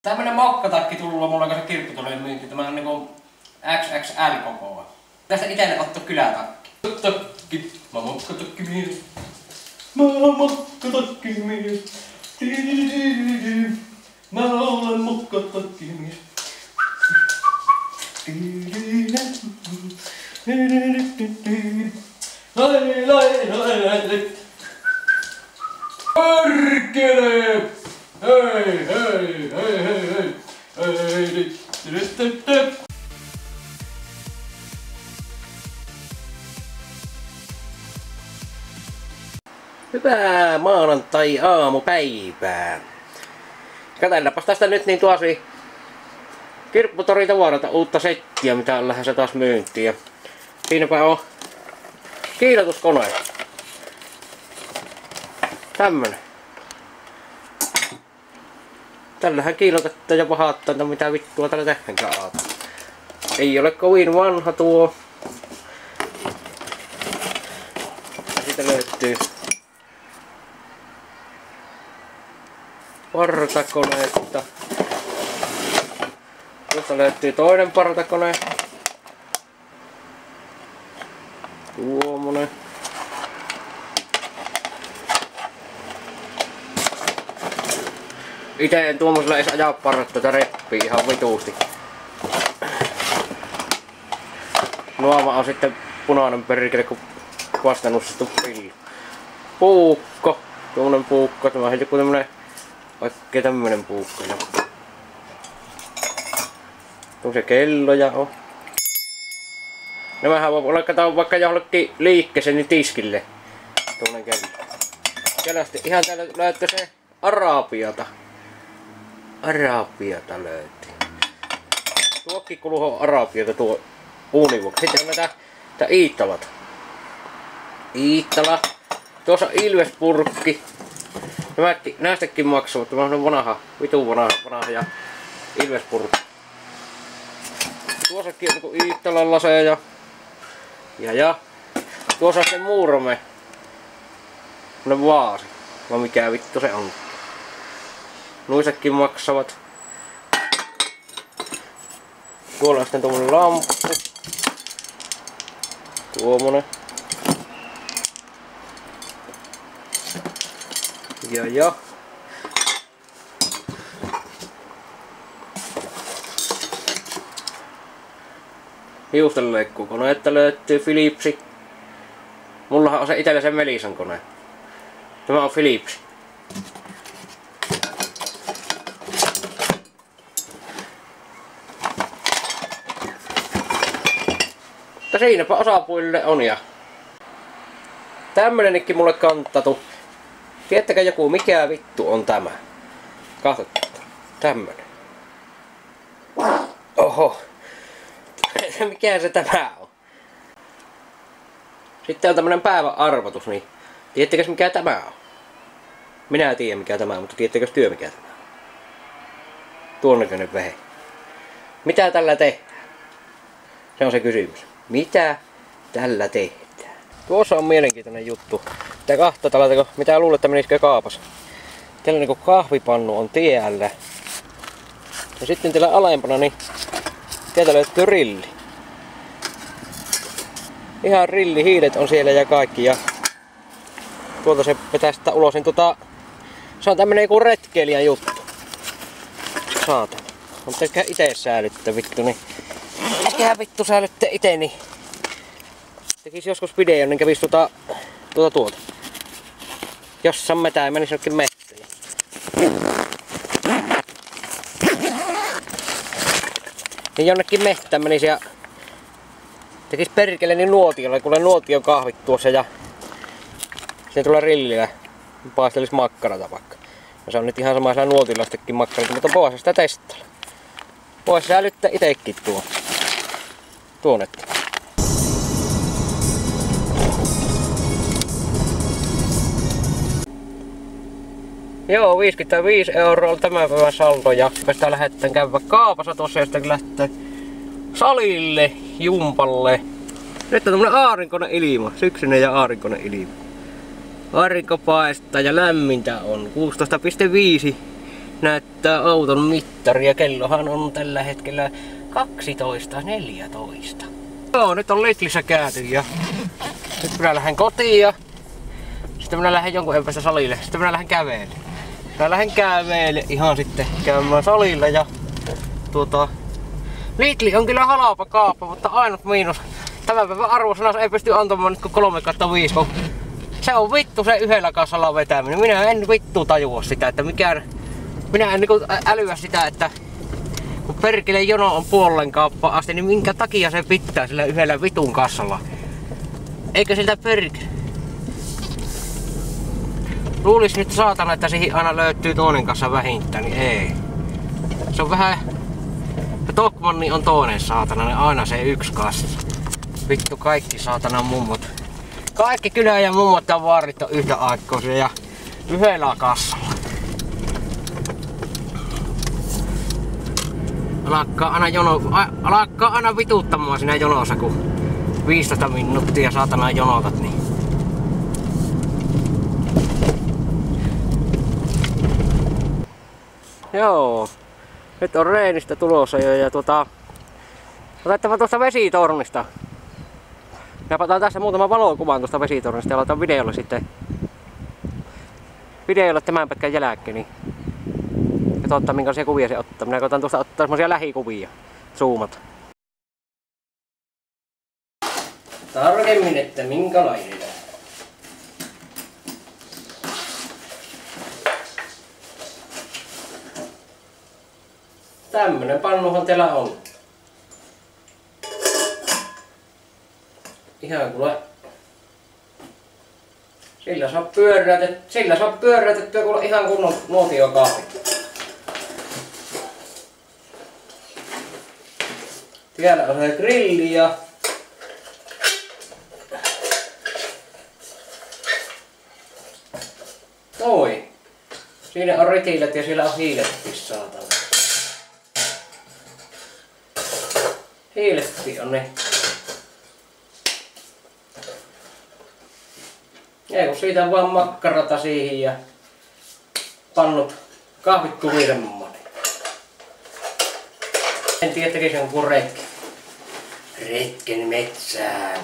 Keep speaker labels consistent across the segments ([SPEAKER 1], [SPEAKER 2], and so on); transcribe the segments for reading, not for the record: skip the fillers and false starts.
[SPEAKER 1] Tämmönen mokkatakki tullut mulla kanssa kirpputoleen myynti. Tämä on niinku XXL kokoa. Tästä itelle otto kylätakki. Takki, mä mokkatakki mies. Mä mokkatakki mies. Mä olen mokkatakki mies. Lai lai lai lai. Perkele! Hei hei hei hei hei hei. Hyvää maanantai-aamupäivää. Katsellaanpas tästä nyt niin tuosi Kirpputori tavaroita uutta settiä, mitä on lähdössä taas myyntiin. Ja siinäpä on kiilotuskone. Tämmönen. Tällähän kiilotetaan ja pahattaa, että mitä vittua tällä tehdäänkään aata. Ei ole kovin vanha tuo. Ja siitä löytyy partakoneetta. Tuosta löytyy toinen partakone. Tuommoinen. Ite en tuommoisella edes ajaa parrattua reppii ihan vituusti. Nuoma on sitten punainen perkele, kun vastanussittu pilli. Puukko. Tuommoinen puukko. Tämä on joku tämmönen oikein tämmönen puukko. Tuommoisia kelloja on. Nämähän voi olla vaikka jollekin liikkeeseen niin tiskille. Tuommoinen kello. Kellosti ihan täällä löytyy se Arabiata. Arabiata löytyy. Tuokki kuluu Arabiata tuo uunivuoksi. Sitten on näitä Iittalat. Iittala. Tuossa on Ilvespurkki. Näistäkin maksavat. Tämä on vanha, vitun vanha ja Ilvespurkki. Tuossakin on niinku Iittalan laseja. Ja. Tuossa on sitten Muurame. Semmonen vaasi. Vai mikä vittu se on. Nuisakin maksavat. Tuolla on sitten tuommoinen lamppu. Tuommoinen. Ja. Hiustenleikkuukoneetta löytyy Philipsi. Mullahan on se itellä se Melisan kone. Tämä on Philips. Mutta siinäpä osapuolille on ja tämmönenkin mulle kantatu. Tiedättekö joku mikä vittu on tämä? Katsotaan. Tämmönen. Oho. Mikä se tämä on? Sitten on tämmönen päivän arvotus, niin tiedättekö mikä tämä on? Minä tiedän mikä tämä on, mutta tiedättekö työ mikä tämä on? Tuon näköinen vehe. Mitä tällä tehdään? Se on se kysymys. Mitä tällä tehdään? Tuossa on mielenkiintoinen juttu. Mitä kahta tällä, mitä luulette menisikö kaapas? Tällainen kuin kahvipannu on tiellä. Ja sitten tällä alempana niin sieltä löytyy rilli. Ihan rillihiilet on siellä ja kaikki ja tuolta se vetää sitä ulos, niin se on tämmönen joku retkeilijän juttu. Saatana. On tehdä ite säilyttää vittu, niin äskehän vittu säilyttää ite, niin tekis joskus videon, niin kävis tuota. Jossain metää menis jonnekin mettään. Niin jonnekin mettään menis ja tekis perkele niin nuotiolla, kuule nuotion kahvit tuossa ja siinä tulee rillillä paistelis makkarata vaikka. Ja se on nyt ihan samaisella nuotilla sittenkin makkarata, mutta voisi sitä testailla. Voisi säilyttää itekin tuonetta. Joo, 55 € on tämän päivän saldo ja sitä lähdetään käydä kaapassa tuossa ja sitten lähtee salille, jumpalle. Nyt on tämmönen aurinkoinen ilma, syksyinen ja aurinkoinen ilma. Aurinko paistaa ja lämmintä on 16,5 näyttää auton mittari ja kellohan on tällä hetkellä 12.14. Joo, nyt on Lidlissä käyty ja nyt minä lähden kotiin ja sitten minä lähden jonkun ajan päästä salille. Sitten minä lähden kävelemään. Minä lähden kävelemään ihan sitten käymään salilla ja Lidl on kyllä halpa kauppa, mutta ainut miinus. Tämän päivän arvosana ei pysty antamaan nyt kuin 3/5, kun se on vittu se yhdellä kassalla vetäminen. Minä en vittu tajua sitä, että mikään. Minä en niinku älyä sitä, että kun perkele jono on puolen kauppaan asti, niin minkä takia se pitää sillä yhdellä vitun kassalla? Eikö siltä perkele? Luulis nyt saatana, että siihen aina löytyy toinen kassa vähintään, niin ei. Se on vähän. Tokmanni on toinen saatana, niin aina se yksi kassa. Vittu kaikki saatana mummot. Kaikki kylän ja mummot ja vaarit on yhtä aikoisia ja yhdellä kassalla. Alakkaa aina vituttamaan siinä jonossa, kun 15 minuuttia saatana jonotat, niin. Joo. Nyt on reenistä tulossa jo ja otettava tuosta vesitornista. Ja otan tässä muutaman valokuvan tuosta vesitornista ja laitan videolle sitten. Videolle tämän pätkän jälkeen. Niin. Ja totta minkälaisia kuvia se ottaa. Minä koitan tuosta ottaa semmosia lähikuvia. Zoomat. Tarkemmin, että minkälainen. Tämmönen pannuhan teillä on. Ihan kuule. Sillä saa pyöräytettyä kuule ihan kunnon nuotiokahvi. Täällä on se grilli ja noin. Siinä on ritilet ja siellä on hiiletkin saatana. Hiiletkin on ne. Ja kun siitä vaan makkarata siihen ja pannut kahvit kuvisemmoinen. En tiedä tekisi jonkun retken. Retken metsään.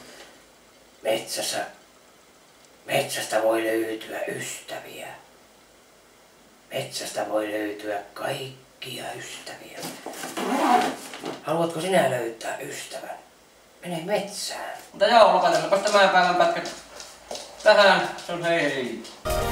[SPEAKER 1] Metsästä voi löytyä ystäviä. Metsästä voi löytyä kaikkia ystäviä. Haluatko sinä löytää ystävän? Mene metsään. Mutta joo, lopetetaanpas tämän päivän pätkät tähän. Se on hei.